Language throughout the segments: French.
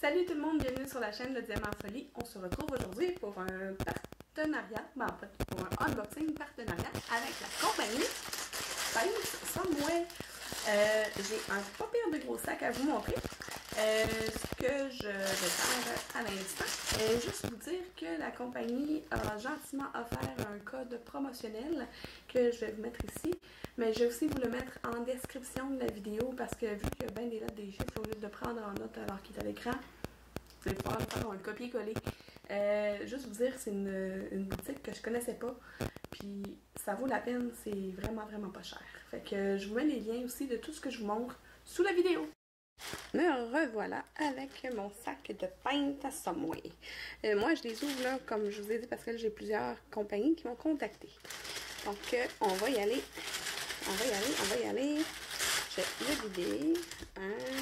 Salut tout le monde, bienvenue sur la chaîne de Diamant Folie. On se retrouve aujourd'hui pour un partenariat, en fait pour un unboxing partenariat avec la compagnie Paint Somewhere. J'ai un pas pire de gros sac à vous montrer. Ce que je vais faire à l'instant, juste vous dire que la compagnie a gentiment offert un code promotionnel que je vais vous mettre ici, mais je vais aussi vous le mettre en description de la vidéo parce que vu qu'il y a bien des lettres des chiffres, au lieu de prendre en note alors qu'il est à l'écran, vous allez pouvoir faire un copier-coller. Juste vous dire, c'est une boutique que je connaissais pas, puis ça vaut la peine, c'est vraiment pas cher. Fait que je vous mets les liens aussi de tout ce que je vous montre sous la vidéo. Me revoilà avec mon sac de Paint Somewhere. Moi, je les ouvre là, comme je vous ai dit, parce que j'ai plusieurs compagnies qui m'ont contacté. Donc, on va y aller. On va y aller. Je vais le vider. 1,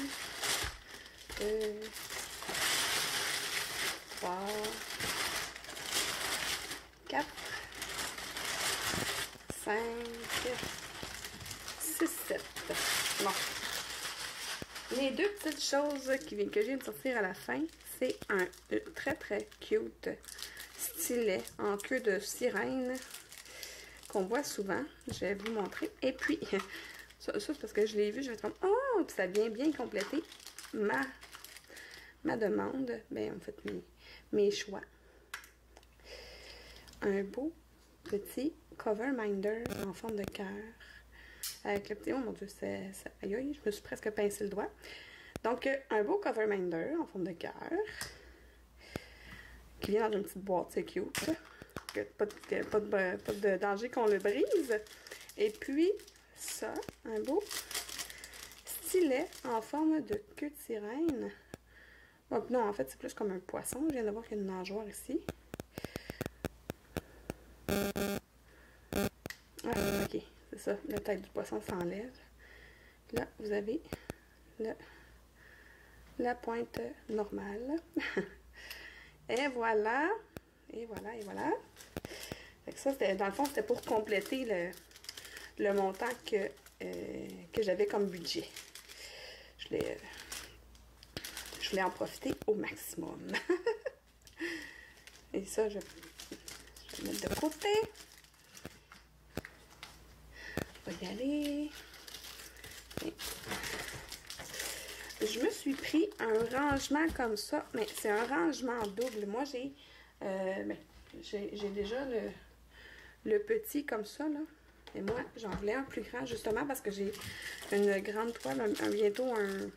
2, 3, 4, 5, 6, 7. Bon. Les deux petites choses que je viens de sortir à la fin, c'est un très cute stylet en queue de sirène qu'on voit souvent. Je vais vous montrer. Et puis, ça c'est parce que je l'ai vu, je vais être comme, oh, ça vient bien compléter ma demande. Ben, en fait, mes choix. Un beau petit cover minder en forme de cœur. Avec le petit, oh mon dieu, aïe aïe, je me suis presque pincé le doigt. Donc, un beau cover minder en forme de cœur. Qui vient dans une petite boîte, c'est cute. Pas de danger qu'on le brise. Et puis, ça, un beau stylet en forme de queue de sirène. Oh, non, en fait, c'est plus comme un poisson. Je viens de voir qu'il y a une nageoire ici. Ah, ok. C'est ça, la tête du poisson s'enlève. Là, vous avez la pointe normale. Et voilà. Et voilà. Fait que ça, dans le fond, c'était pour compléter le montant que j'avais comme budget. Je voulais en profiter au maximum. Et ça, je vais le mettre de côté. On va y aller. Et je me suis pris un rangement comme ça, mais c'est un rangement double. Moi, j'ai déjà le petit comme ça, là. Et moi, j'en voulais un plus grand, justement, parce que j'ai une grande toile, bientôt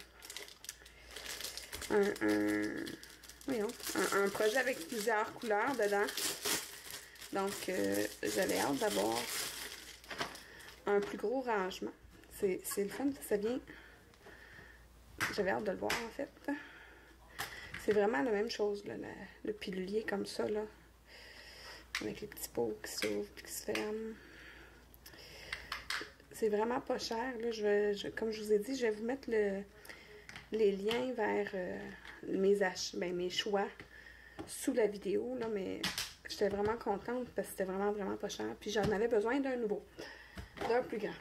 un projet avec plusieurs couleurs dedans. Donc, j'avais hâte d'avoir un plus gros rangement. C'est le fun, ça vient. J'avais hâte de le voir en fait. C'est vraiment la même chose, là, le pilulier comme ça, là. Avec les petits pots qui s'ouvrent et qui se ferment. C'est vraiment pas cher. Là. Comme je vous ai dit, je vais vous mettre les liens vers mes choix sous la vidéo. Là, mais j'étais vraiment contente parce que c'était vraiment pas cher. Puis j'en avais besoin d'un nouveau. D'un plus grand.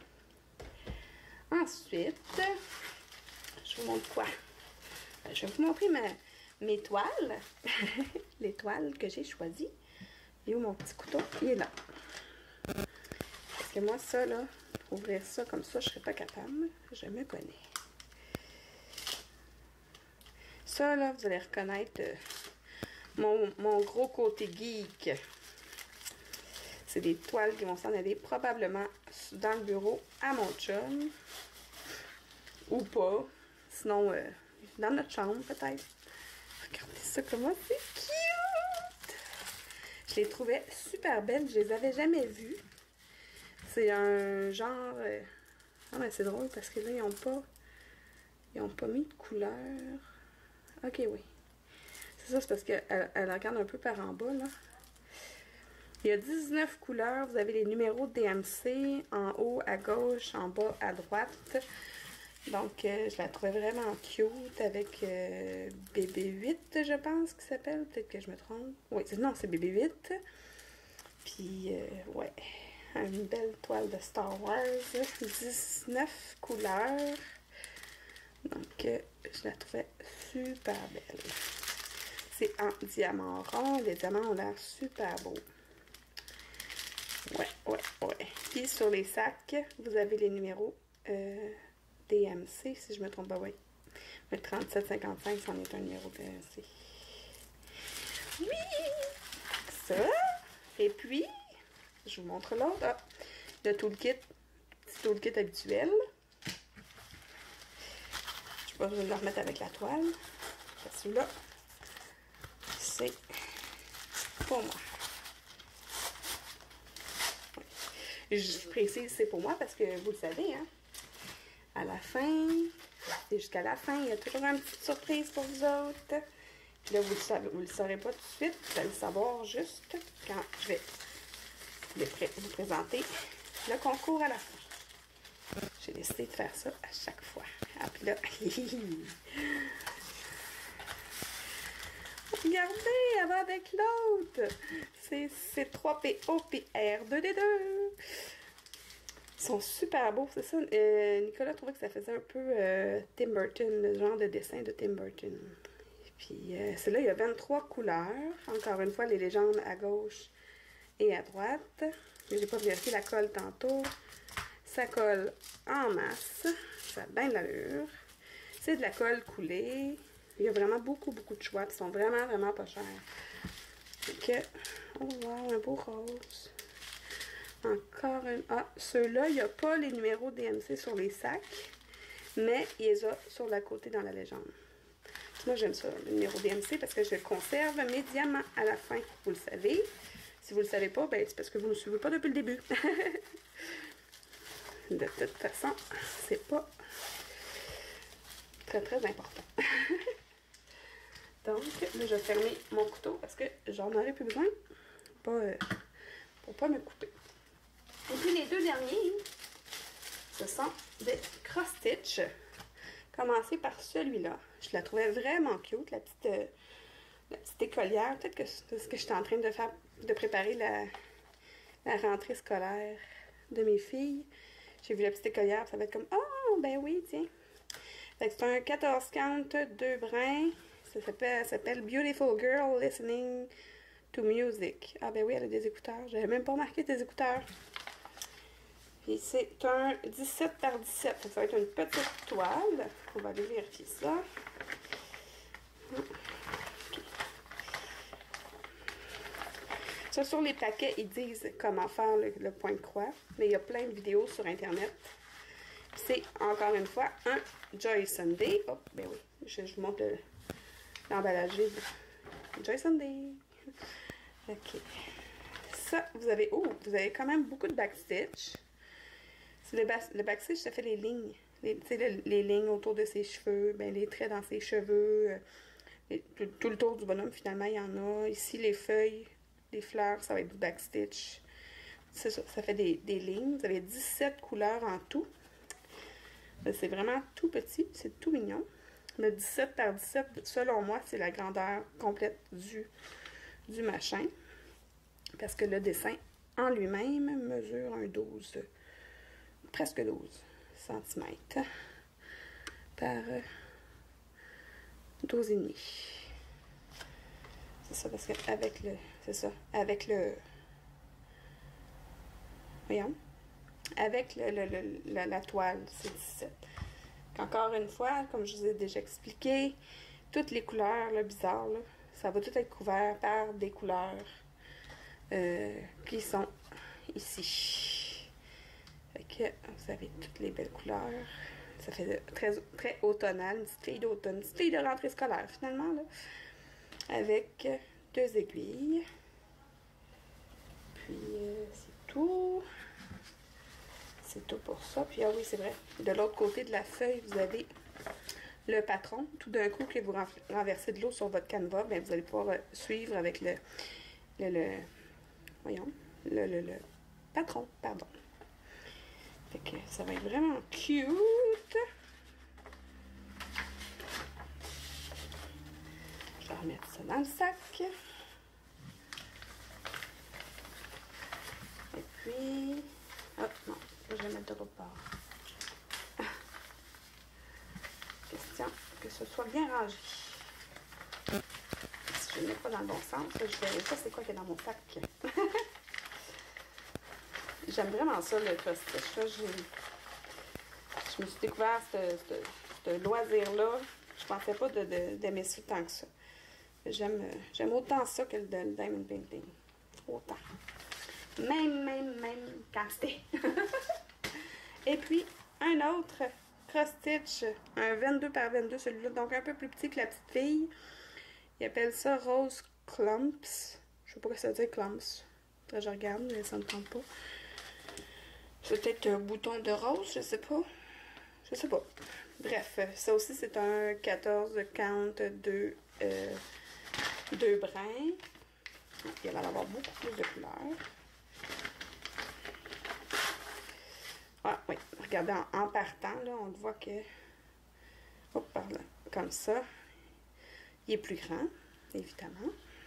Ensuite, je vous montre quoi? Je vais vous montrer mes toiles. Les toiles que j'ai choisies. Et où mon petit couteau? Il est là. Parce que moi, ça, là, ouvrir ça comme ça, je serais pas capable. Je me connais. Ça, là, vous allez reconnaître mon gros côté geek. C'est des toiles qui vont s'en aller probablement dans le bureau à mon chum. Ou pas. Sinon, dans notre chambre peut-être. Regardez ça comment c'est cute! Je les trouvais super belles. Je les avais jamais vues. C'est un genre... Ah mais c'est drôle parce que là, ils ont pas mis de couleur. Ok, oui. C'est ça, c'est parce qu'elle regarde un peu par en bas, là. Il y a 19 couleurs. Vous avez les numéros de DMC en haut à gauche, en bas à droite. Donc, je la trouvais vraiment cute avec BB8, je pense qu'il s'appelle. Peut-être que je me trompe. Oui, non, c'est BB8. Puis, ouais, une belle toile de Star Wars. 19 couleurs. Donc, je la trouvais super belle. C'est en diamant rond. Les diamants ont l'air super beaux. Ouais. Puis sur les sacs, vous avez les numéros DMC, si je me trompe pas, oui. Le 3755, c'en est un numéro DMC. Oui! Ça. Et puis, je vous montre l'autre. Ah, le toolkit, petit toolkit habituel. Je vais pas le remettre avec la toile. Celui-là, c'est pour moi. Je précise c'est pour moi parce que vous le savez, hein. À la fin, c'est jusqu'à la fin, il y a toujours une petite surprise pour vous autres. Puis là, vous le saurez pas tout de suite, vous allez le savoir juste quand je vais vous présenter le concours à la fin. J'ai décidé de faire ça à chaque fois. Ah, puis là, regardez, elle va avec l'autre. C'est C3POPR2D2. Ils sont super beaux, c'est ça. Nicolas trouvait que ça faisait un peu Tim Burton, le genre de dessin de Tim Burton. Puis celui-là, il y a 23 couleurs. Encore une fois, les légendes à gauche et à droite. J'ai pas vérifié la colle tantôt. Ça colle en masse. Ça a bien de l'allure. C'est de la colle coulée. Il y a vraiment beaucoup de choix. Ils sont vraiment pas chers. Donc, oh wow, un beau rose. Encore un... Ah, ceux-là, il n'y a pas les numéros DMC sur les sacs, mais il les a sur le côté dans la légende. Moi, j'aime ça, le numéro DMC, parce que je conserve mes diamants à la fin. Vous le savez. Si vous ne le savez pas, ben, c'est parce que vous ne me suivez pas depuis le début. De toute façon, c'est pas très important. Donc, là, je vais fermer mon couteau parce que j'en aurai plus besoin pour pas me couper. Et puis les deux derniers, ce sont des cross-stitch. Commencer par celui-là. Je la trouvais vraiment cute, la petite écolière. Peut-être que c'est ce que je suis en train de faire, de préparer la rentrée scolaire de mes filles. J'ai vu la petite écolière, ça va être comme, oh, ben oui, tiens. C'est un 14 count, 2 brins. Ça s'appelle Beautiful Girl Listening to Music. Ah ben oui, elle a des écouteurs. J'avais même pas remarqué des écouteurs. Puis c'est un 17 par 17. Ça va être une petite toile. On va aller vérifier ça. Ça, sur les paquets, ils disent comment faire le point de croix. Mais il y a plein de vidéos sur Internet. C'est, encore une fois, un Joy Sunday. Oh, ben oui, je vous montre l'emballage. Joy Sunday. OK. Ça, vous avez quand même beaucoup de backstitch. Le backstitch, ça fait les lignes. Les lignes autour de ses cheveux, ben, les traits dans ses cheveux. Tout le tour du bonhomme, finalement, il y en a. Ici, les feuilles, les fleurs, ça va être du backstitch. C'est ça, ça fait des lignes. Vous avez 17 couleurs en tout. C'est vraiment tout petit, c'est tout mignon. Le 17 par 17, selon moi, c'est la grandeur complète du machin. Parce que le dessin en lui-même mesure un 12, presque 12 cm par 12,5. C'est ça, parce qu'avec voyons, avec la toile, c'est 17. Encore une fois, comme je vous ai déjà expliqué, toutes les couleurs, là, bizarres, là, ça va tout être couvert par des couleurs qui sont ici. Fait que vous avez toutes les belles couleurs. Ça fait très automnal, une petite fille d'automne, une petite fille de rentrée scolaire, finalement, là. Avec 2 aiguilles. Puis, c'est tout. C'est tout pour ça. Puis, ah oui, c'est vrai. De l'autre côté de la feuille, vous avez le patron. Tout d'un coup, que vous renversez de l'eau sur votre canevas, bien, vous allez pouvoir suivre avec le patron, pardon. Fait que ça va être vraiment cute. Je vais remettre ça dans le sac. Et puis... hop, non, je vais mettre de l'autre part. ce soit bien rangé. Si je ne mets pas dans le bon sens, je verrai pas c'est quoi qui est dans mon sac. J'aime vraiment ça, le cross-stitch. Je me suis découvert ce loisir-là. Je pensais pas d'aimer ça tant que ça. J'aime autant ça que le diamond painting. Autant. Même quantité. Et puis, un autre cross-stitch, un 22 par 22, celui-là, donc un peu plus petit que la petite fille. Il appelle ça Rose Clumps. Je sais pas ce que ça veut dire, Clumps. Là, je regarde, mais ça ne me tente pas. C'est peut-être un bouton de rose, je sais pas. Je sais pas. Bref, ça aussi, c'est un 14 count 2 brins. Il va y avoir beaucoup plus de couleurs. Ah oui, regardez, en partant, là, on voit que... Hop, par là, comme ça. Il est plus grand, évidemment.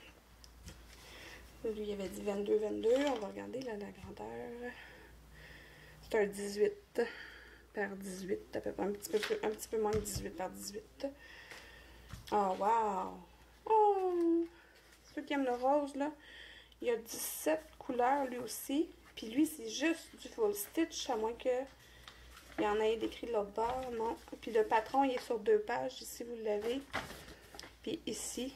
Lui, il avait dit 22. On va regarder là, la grandeur. C'est un 18 par 18, à peu près, un petit peu moins de 18 par 18. Oh, wow! Oh! Ceux qui aiment le rose, là, il y a 17 couleurs, lui aussi. Puis lui, c'est juste du full stitch, à moins que il y en ait décrit de l'autre bord, non. Puis le patron, il est sur 2 pages, ici, vous l'avez. Puis ici,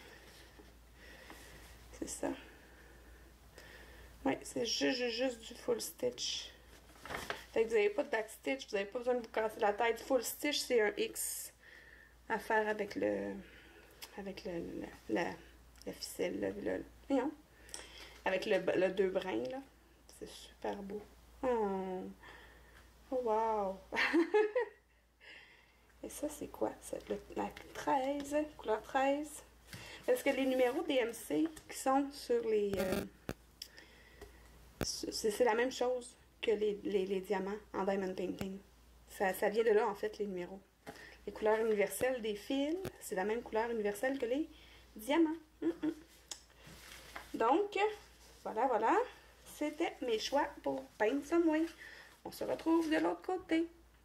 c'est ça. Oui, c'est juste du full stitch. Fait que vous n'avez pas de backstitch, vous n'avez pas besoin de vous casser la tête. Full stitch, c'est un X à faire avec la ficelle, voyons, avec le 2 brins, là. C'est super beau. Oh, oh wow! Et ça, c'est quoi? C'est la 13, couleur 13. Parce que les numéros DMC qui sont sur les... c'est la même chose que les diamants en diamond painting. Ça vient de là, en fait, les numéros. Les couleurs universelles des fils, c'est la même couleur universelle que les diamants. Donc, voilà. C'était mes choix pour Paint Some Way. On se retrouve de l'autre côté.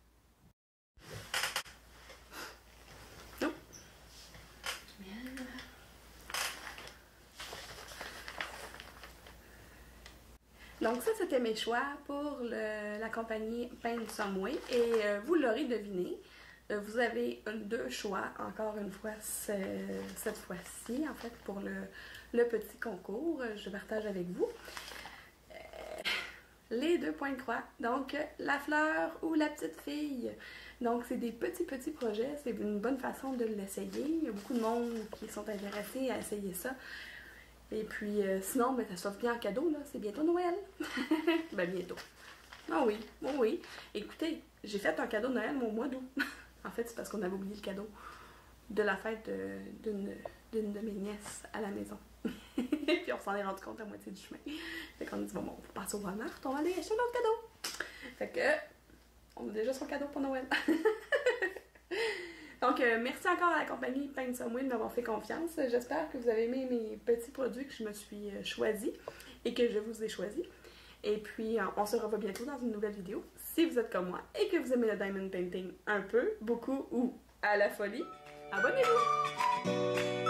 Donc ça, c'était mes choix pour la compagnie Paint Some Way. Et vous l'aurez deviné, vous avez 2 choix, encore une fois, cette fois-ci, en fait, pour le petit concours. Je partage avec vous. Les 2 points de croix. Donc, la fleur ou la petite fille. Donc, c'est des petits projets. C'est une bonne façon de l'essayer. Il y a beaucoup de monde qui sont intéressés à essayer ça. Et puis, sinon, ben, ça s'offre bien en cadeau, là. C'est bientôt Noël. Ben, bientôt. Oh oui. Écoutez, j'ai fait un cadeau de Noël au mois d'août. En fait, c'est parce qu'on avait oublié le cadeau de la fête d'une de mes nièces à la maison. Puis on s'en est rendu compte à moitié du chemin. Fait qu'on a dit, bon, on va passer au Walmart, on va aller acheter un autre cadeau. Fait que, on a déjà son cadeau pour Noël. Donc, merci encore à la compagnie Paint Some Way de m'avoir fait confiance. J'espère que vous avez aimé mes petits produits que je me suis choisi et que je vous ai choisis. Et puis, on se revoit bientôt dans une nouvelle vidéo. Si vous êtes comme moi et que vous aimez le diamond painting un peu, beaucoup ou à la folie, abonnez-vous!